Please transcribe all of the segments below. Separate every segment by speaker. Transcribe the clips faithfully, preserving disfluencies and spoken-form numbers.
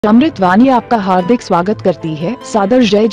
Speaker 1: अमृतवाणी आपका हार्दिक स्वागत करती है। सादर जय।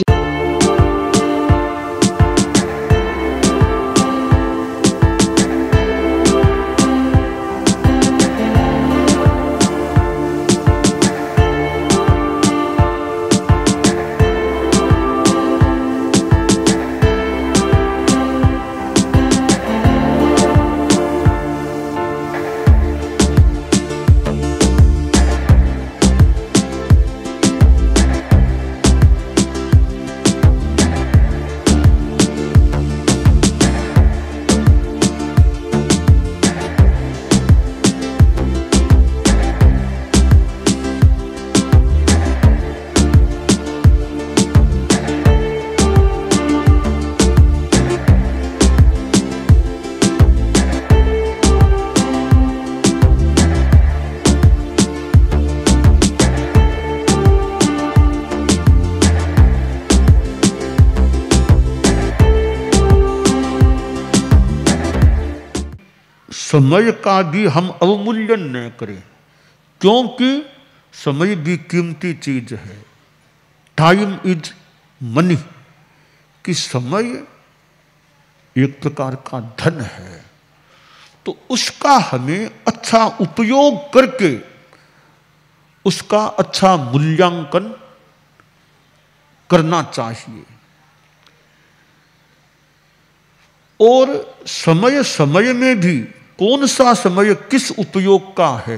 Speaker 2: समय का भी हम अवमूल्यन न करें, क्योंकि समय भी कीमती चीज है। टाइम इज मनी, कि समय एक प्रकार का धन है, तो उसका हमें अच्छा उपयोग करके उसका अच्छा मूल्यांकन करना चाहिए। और समय समय में भी कौन सा समय किस उपयोग का है।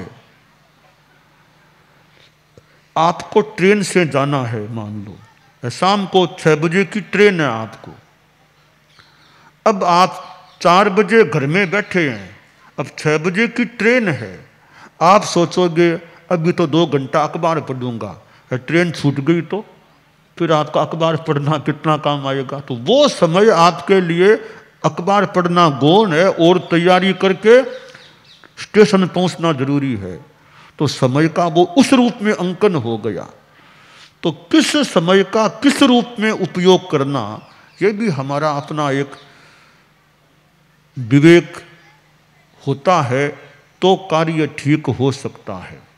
Speaker 2: आपको ट्रेन से जाना है, मान लो शाम को छह बजे की ट्रेन है आपको। अब आप चार बजे घर में बैठे हैं, अब छह बजे की ट्रेन है। आप सोचोगे अभी तो दो घंटा अखबार पढ़ूंगा, ट्रेन छूट गई तो फिर आपका अखबार पढ़ना कितना काम आएगा। तो वो समय आपके लिए अखबार पढ़ना गौण है और तैयारी करके स्टेशन पहुंचना जरूरी है। तो समय का वो उस रूप में अंकन हो गया। तो किस समय का किस रूप में उपयोग करना, ये भी हमारा अपना एक विवेक होता है, तो कार्य ठीक हो सकता है।